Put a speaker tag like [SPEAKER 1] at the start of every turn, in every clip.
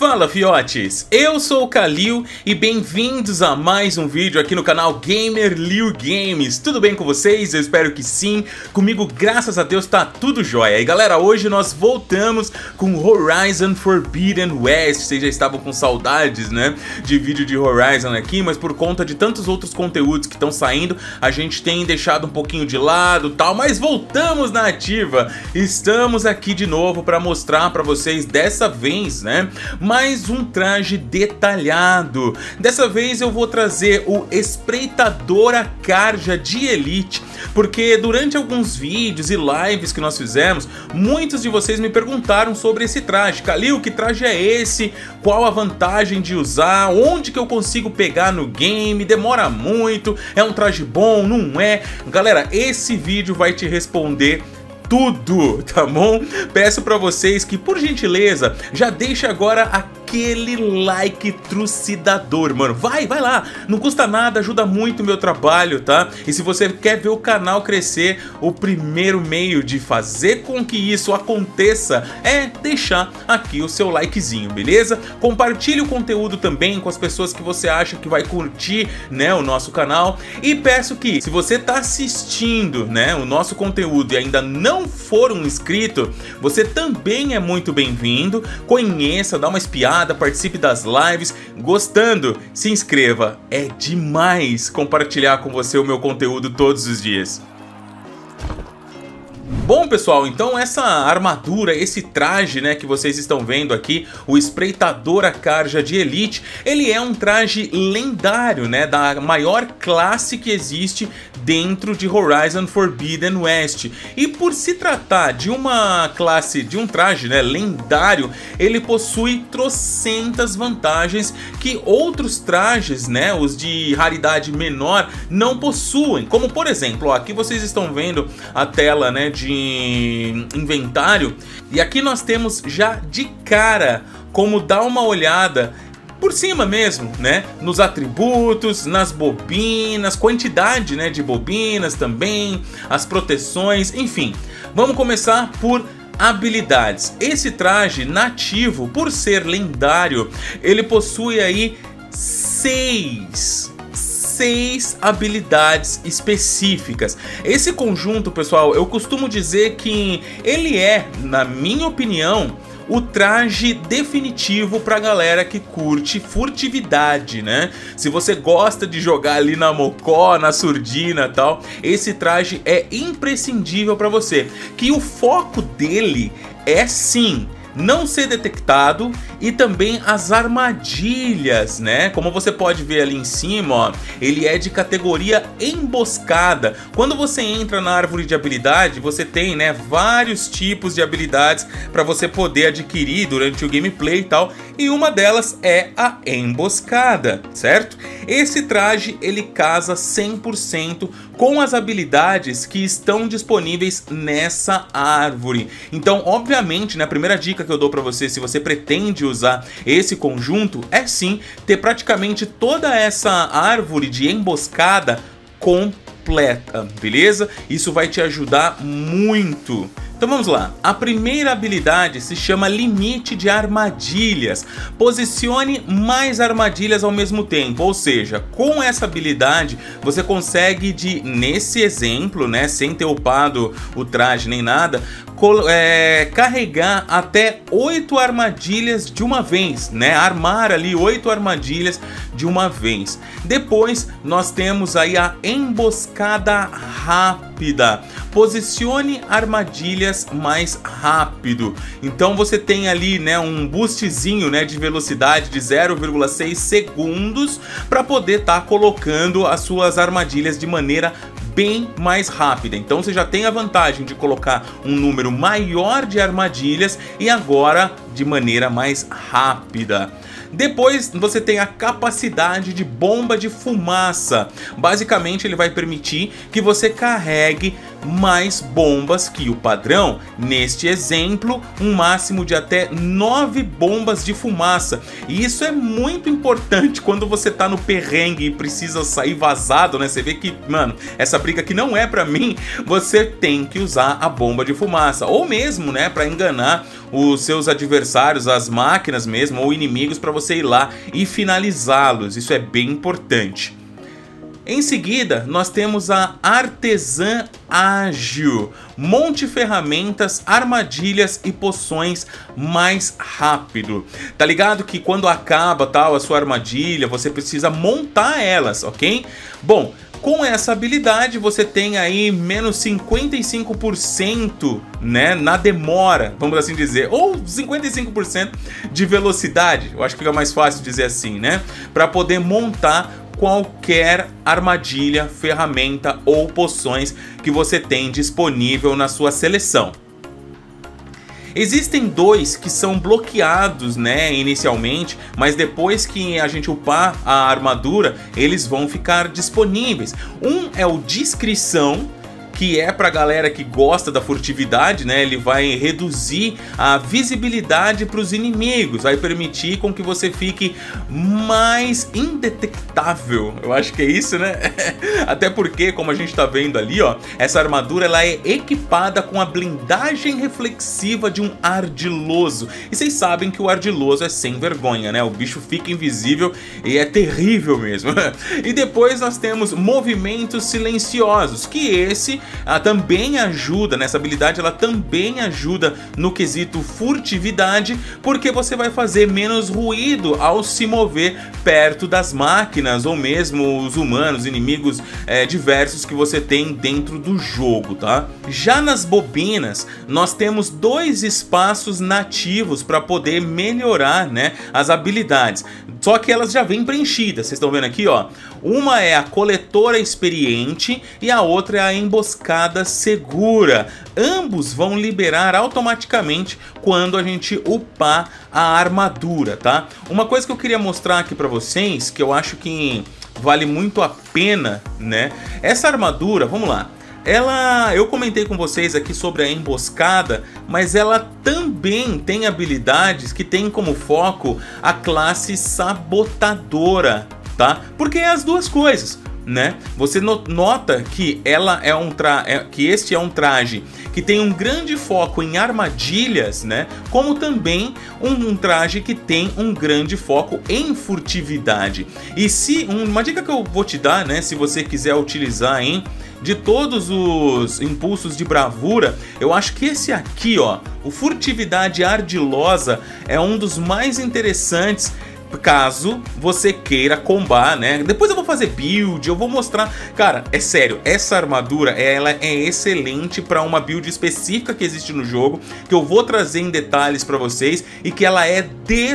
[SPEAKER 1] Fala fiotes, eu sou o Kalil e bem-vindos a mais um vídeo aqui no canal Gamer Liu Games. Tudo bem com vocês? Eu espero que sim. Comigo, graças a Deus, tá tudo jóia. E galera, hoje nós voltamos com Horizon Forbidden West. Vocês já estavam com saudades, né, de vídeo de Horizon aqui, mas por conta de tantos outros conteúdos que estão saindo, a gente tem deixado um pouquinho de lado e tal, mas voltamos na ativa. Estamos aqui de novo para mostrar para vocês dessa vez, né, mais um traje detalhado. Dessa vez eu vou trazer o Espreitadora Carja de Elite, porque durante alguns vídeos e lives que nós fizemos, muitos de vocês me perguntaram sobre esse traje. Kalil, que traje é esse? Qual a vantagem de usar? Onde que eu consigo pegar no game? Demora muito? É um traje bom? Não é? Galera, esse vídeo vai te responder tudo, tá bom? Peço pra vocês que, por gentileza, já deixa agora aquele like trucidador, mano. Vai lá, não custa nada, ajuda muito o meu trabalho, tá? E se você quer ver o canal crescer, o primeiro meio de fazer com que isso aconteça é deixar aqui o seu likezinho, beleza? Compartilhe o conteúdo também com as pessoas que você acha que vai curtir, né, o nosso canal. E peço que, se você tá assistindo, né, o nosso conteúdo e ainda não for um inscrito, você também é muito bem-vindo. Conheça, dá uma espiada, participe das lives. Gostando, se inscreva. É demais compartilhar com você o meu conteúdo todos os dias. Bom, pessoal, então essa armadura, esse traje, né, que vocês estão vendo aqui, o Espreitadora Carja de Elite, ele é um traje lendário, né, da maior classe que existe dentro de Horizon Forbidden West. E por se tratar de uma classe, de um traje, né, lendário, ele possui trocentas vantagens que outros trajes, né, os de raridade menor, não possuem. Como por exemplo, ó, aqui vocês estão vendo a tela, né, de inventário, e aqui nós temos já de cara como dar uma olhada por cima mesmo, né, nos atributos, nas bobinas, quantidade, né, de bobinas também, as proteções, enfim. Vamos começar por habilidades. Esse traje nativo, por ser lendário, ele possui aí seis habilidades específicas. Esse conjunto, pessoal, eu costumo dizer que ele é, na minha opinião, o traje definitivo pra galera que curte furtividade, né? Se você gosta de jogar ali na mocó, na surdina e tal, esse traje é imprescindível pra você. Que o foco dele é sim não ser detectado e também as armadilhas, né? Como você pode ver ali em cima, ó, ele é de categoria emboscada. Quando você entra na árvore de habilidade, você tem, né, vários tipos de habilidades para você poder adquirir durante o gameplay e tal, e uma delas é a emboscada, certo? Esse traje ele casa 100% com as habilidades que estão disponíveis nessa árvore. Então, obviamente, né, a primeira dica que eu dou para você, se você pretende usar esse conjunto, é sim ter praticamente toda essa árvore de emboscada completa, beleza? Isso vai te ajudar muito. Então vamos lá, a primeira habilidade se chama Limite de Armadilhas. Posicione mais armadilhas ao mesmo tempo, ou seja, com essa habilidade você consegue, nesse exemplo, né, sem ter upado o traje nem nada, carregar até 8 armadilhas de uma vez, né, armar ali 8 armadilhas de uma vez. Depois nós temos aí a Emboscada Rápida. Posicione armadilhas mais rápido. Então você tem ali, né, um boostzinho, né, de velocidade de 0,6 segundos para poder estar colocando as suas armadilhas de maneira bem mais rápida. Então você já tem a vantagem de colocar um número maior de armadilhas e agora de maneira mais rápida. Depois você tem a capacidade de bomba de fumaça. Basicamente ele vai permitir que você carregue mais bombas que o padrão. Neste exemplo, um máximo de até 9 bombas de fumaça. E isso é muito importante quando você tá no perrengue e precisa sair vazado, né? Você vê que, mano, essa briga aqui não é pra mim. Você tem que usar a bomba de fumaça. Ou mesmo, né, pra enganar os seus adversários, as máquinas mesmo, ou inimigos, pra você ir lá e finalizá-los. Isso é bem importante. Em seguida, nós temos a Artesã Ágil. Monte ferramentas, armadilhas e poções mais rápido. Tá ligado que quando acaba tal a sua armadilha, você precisa montar elas, ok? Bom, com essa habilidade você tem aí menos 55%, né, na demora, vamos assim dizer, ou 55% de velocidade, eu acho que fica mais fácil dizer assim, né, para poder montar qualquer armadilha, ferramenta ou poções que você tem disponível na sua seleção. Existem dois que são bloqueados, né, inicialmente, mas depois que a gente upar a armadura, eles vão ficar disponíveis. Um é o Discrição, que é pra galera que gosta da furtividade, né? Ele vai reduzir a visibilidade para os inimigos, vai permitir com que você fique mais indetectável. Eu acho que é isso, né? Até porque, como a gente tá vendo ali, ó, essa armadura ela é equipada com a blindagem reflexiva de um ardiloso. E vocês sabem que o ardiloso é sem vergonha, né? O bicho fica invisível e é terrível mesmo. E depois nós temos movimentos silenciosos, que esse também ajuda, nessa habilidade ela também ajuda no quesito furtividade, porque você vai fazer menos ruído ao se mover perto das máquinas ou mesmo os humanos, inimigos diversos que você tem dentro do jogo, tá? Já nas bobinas, nós temos dois espaços nativos para poder melhorar, né, as habilidades, só que elas já vêm preenchidas, vocês estão vendo aqui, ó. Uma é a Coletora Experiente e a outra é a Emboscada Segura. Ambos vão liberar automaticamente quando a gente upar a armadura, tá? Uma coisa que eu queria mostrar aqui pra vocês, que eu acho que vale muito a pena, né? Essa armadura, vamos lá. Eu comentei com vocês aqui sobre a emboscada, mas ela também tem habilidades que tem como foco a classe sabotadora, tá? Porque é as duas coisas, né? Você nota que que este é um traje que tem um grande foco em armadilhas, né? Como também um traje que tem um grande foco em furtividade. E uma dica que eu vou te dar, né? Se você quiser utilizar, hein? De todos os impulsos de bravura, eu acho que esse aqui, ó, o Furtividade Ardilosa, é um dos mais interessantes caso você queira combar, né? Depois eu vou fazer build, eu vou mostrar. Cara, é sério, essa armadura, ela é excelente para uma build específica que existe no jogo, que eu vou trazer em detalhes para vocês, e que ela é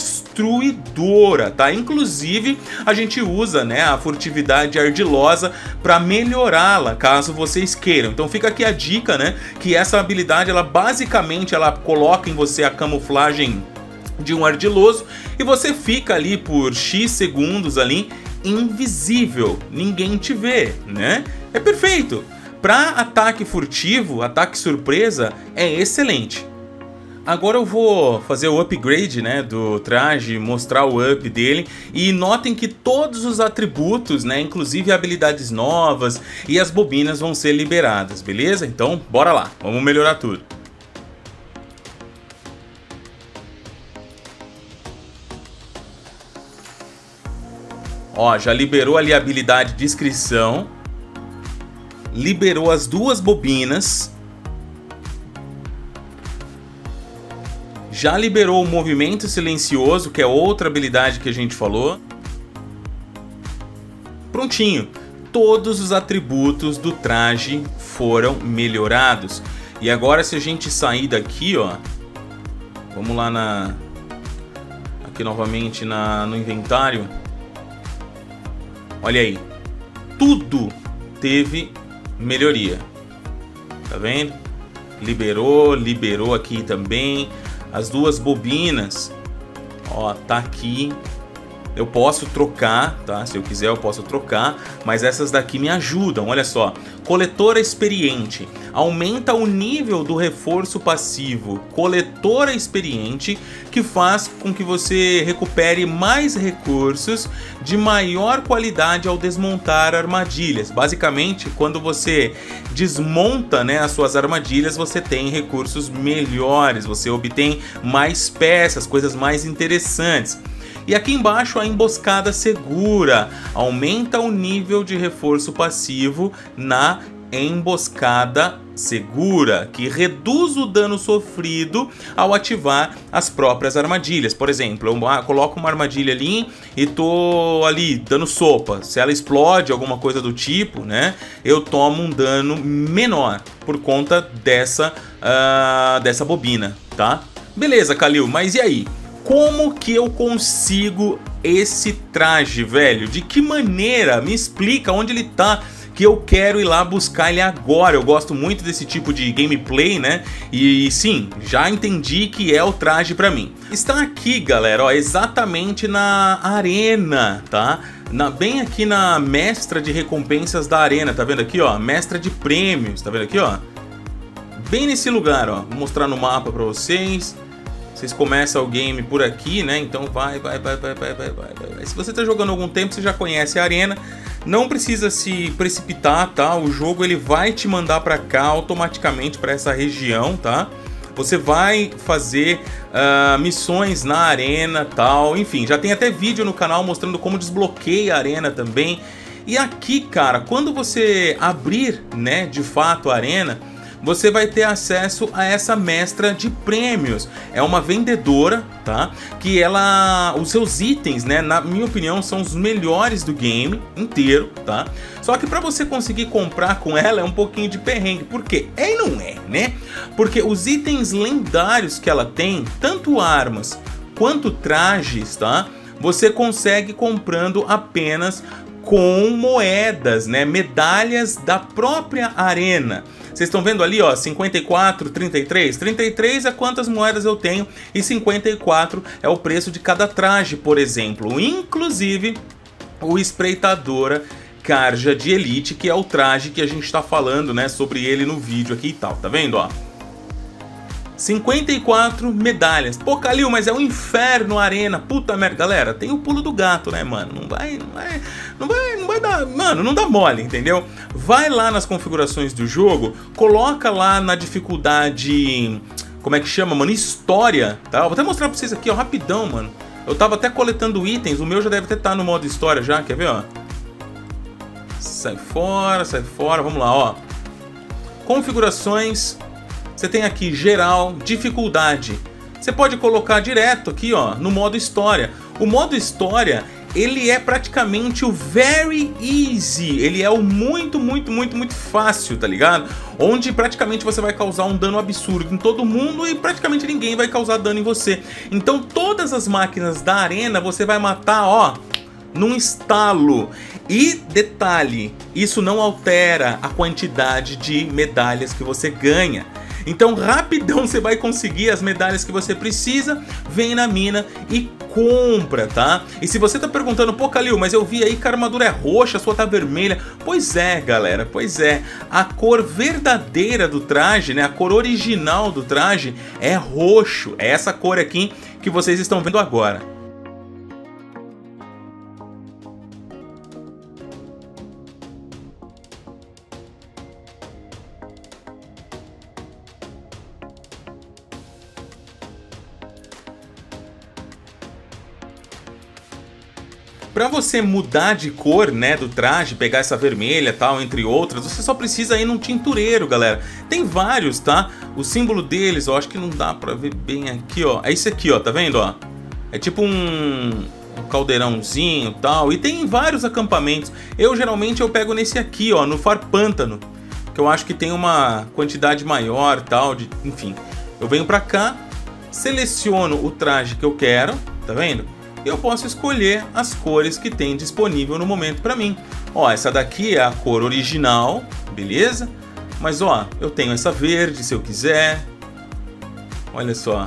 [SPEAKER 1] destruidora, tá? Inclusive, a gente usa, né, a Furtividade Ardilosa para melhorá-la, caso vocês queiram. Então fica aqui a dica, né, que essa habilidade, ela basicamente, ela coloca em você a camuflagem de um ardiloso e você fica ali por X segundos ali invisível, ninguém te vê, né? É perfeito. Para ataque furtivo, ataque surpresa, é excelente. Agora eu vou fazer o upgrade, né, do traje, mostrar o up dele, e notem que todos os atributos, né, inclusive habilidades novas e as bobinas vão ser liberadas, beleza? Então bora lá, vamos melhorar tudo. Ó, já liberou ali a habilidade de Discrição, liberou as duas bobinas, já liberou o Movimento Silencioso, que é outra habilidade que a gente falou. Prontinho, todos os atributos do traje foram melhorados. E agora, se a gente sair daqui, ó, vamos lá aqui novamente no inventário. Olha aí, tudo teve melhoria, tá vendo? Liberou aqui também. As duas bobinas, ó, tá aqui. Eu posso trocar, tá? Se eu quiser eu posso trocar, mas essas daqui me ajudam, olha só. Coletora Experiente. aumenta o nível do reforço passivo Coletora Experiente, que faz com que você recupere mais recursos de maior qualidade ao desmontar armadilhas. Basicamente, quando você desmonta, né, as suas armadilhas, você tem recursos melhores, você obtém mais peças, coisas mais interessantes. E aqui embaixo a emboscada segura, aumenta o nível de reforço passivo na emboscada segura, que reduz o dano sofrido ao ativar as próprias armadilhas. Por exemplo, eu coloco uma armadilha ali e tô ali dando sopa. Se ela explode, alguma coisa do tipo, né, eu tomo um dano menor por conta dessa bobina, tá? Beleza, Kalil, mas e aí? Como que eu consigo esse traje, velho? De que maneira? Me explica onde ele tá, que eu quero ir lá buscar ele agora. Eu gosto muito desse tipo de gameplay, né? E sim, já entendi que é o traje pra mim. Está aqui, galera, ó, exatamente na arena, tá? Bem aqui na mestra de recompensas da arena, tá vendo aqui, ó? Mestra de prêmios, tá vendo aqui, ó? Bem nesse lugar, ó. Vou mostrar no mapa pra vocês. Vocês começam o game por aqui, né? Então vai. Se você tá jogando há algum tempo, você já conhece a arena. Não precisa se precipitar, tá? O jogo ele vai te mandar pra cá automaticamente, pra essa região, tá? Você vai fazer missões na arena, tal. Enfim, já tem até vídeo no canal mostrando como desbloqueia a arena também. E aqui, cara, quando você abrir, né, de fato a arena, você vai ter acesso a essa mestra de prêmios. É uma vendedora, tá? Que os seus itens, né, na minha opinião, são os melhores do game inteiro, tá? Só que para você conseguir comprar com ela é um pouquinho de perrengue. Por quê? É e não é, né? Porque os itens lendários que ela tem, tanto armas quanto trajes, tá? Você consegue comprando apenas com moedas, né? Medalhas da própria arena. Vocês estão vendo ali, ó, 54, 33. 33 é quantas moedas eu tenho e 54 é o preço de cada traje, por exemplo. Inclusive, o Espreitadora Carja de Elite, que é o traje que a gente está falando, né, sobre ele no vídeo aqui e tal. Tá vendo, ó? 54 medalhas. Pô, Kalil, mas é um inferno a arena. Puta merda. Galera, tem o pulo do gato, né, mano? Não vai dar... Mano, não dá mole, entendeu? Vai lá nas configurações do jogo, coloca lá na dificuldade... Como é que chama, mano? História, tá? Eu vou até mostrar pra vocês aqui, ó, rapidão, mano. Eu tava até coletando itens. O meu já deve até estar no modo história já. Quer ver, ó? Sai fora, sai fora. Vamos lá, ó. Configurações... Você tem aqui geral, dificuldade. Você pode colocar direto aqui, ó, no modo história. O modo história, ele é praticamente o very easy. Ele é o muito fácil, tá ligado? Onde praticamente você vai causar um dano absurdo em todo mundo e praticamente ninguém vai causar dano em você. Então todas as máquinas da arena você vai matar, ó, num estalo. E detalhe, isso não altera a quantidade de medalhas que você ganha. Então rapidão você vai conseguir as medalhas que você precisa, vem na mina e compra, tá? E se você tá perguntando, pô, Kalil, mas eu vi aí que a armadura é roxa, a sua tá vermelha. Pois é, galera, pois é. A cor verdadeira do traje, né, a cor original do traje é roxo. É essa cor aqui que vocês estão vendo agora. Para você mudar de cor, né, do traje, pegar essa vermelha, tal, entre outras, você só precisa ir num tintureiro, galera. Tem vários, tá? O símbolo deles, eu acho que não dá pra ver bem aqui, ó. É esse aqui, ó, tá vendo, ó? É tipo um caldeirãozinho, tal, e tem vários acampamentos. Geralmente eu pego nesse aqui, ó, no Farpântano, que eu acho que tem uma quantidade maior, tal, enfim. Eu venho pra cá, seleciono o traje que eu quero, tá vendo? Eu posso escolher as cores que tem disponível no momento para mim. Ó, essa daqui é a cor original, beleza? Mas ó, eu tenho essa verde se eu quiser. Olha só.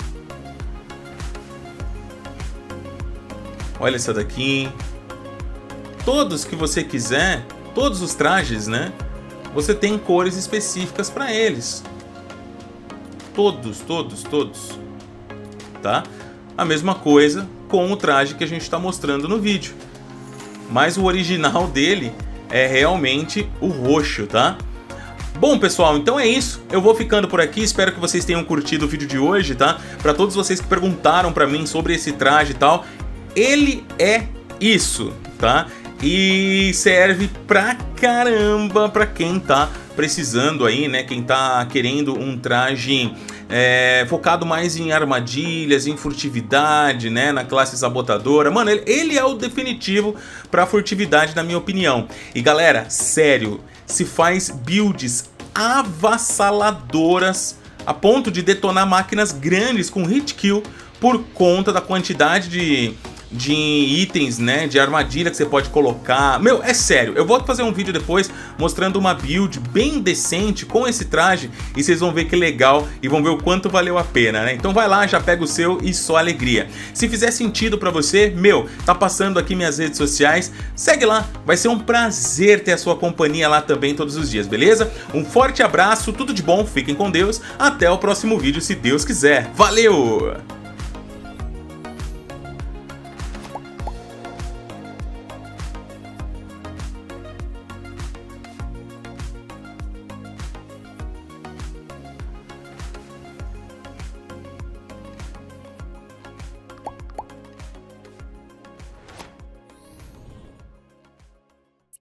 [SPEAKER 1] Olha essa daqui. Todos que você quiser, todos os trajes, né? você tem cores específicas para eles. Todos, tá? A mesma coisa com o traje que a gente está mostrando no vídeo. Mas o original dele é realmente o roxo, tá? Bom, pessoal, então é isso. Eu vou ficando por aqui. Espero que vocês tenham curtido o vídeo de hoje, tá? Para todos vocês que perguntaram para mim sobre esse traje e tal, ele é isso, tá? E serve pra caramba pra quem tá precisando aí, né? Quem tá querendo um traje focado mais em armadilhas, em furtividade, né? Na classe sabotadora. Mano, ele é o definitivo pra furtividade, na minha opinião. E galera, sério, se faz builds avassaladoras a ponto de detonar máquinas grandes com hit kill por conta da quantidade de itens, né, de armadilha que você pode colocar. Meu, é sério, eu vou fazer um vídeo depois mostrando uma build bem decente com esse traje e vocês vão ver que legal e vão ver o quanto valeu a pena, né? Então vai lá, já pega o seu e só alegria. Se fizer sentido pra você, meu, tá passando aqui minhas redes sociais, segue lá, vai ser um prazer ter a sua companhia lá também todos os dias, beleza? Um forte abraço, tudo de bom, fiquem com Deus, até o próximo vídeo se Deus quiser. Valeu!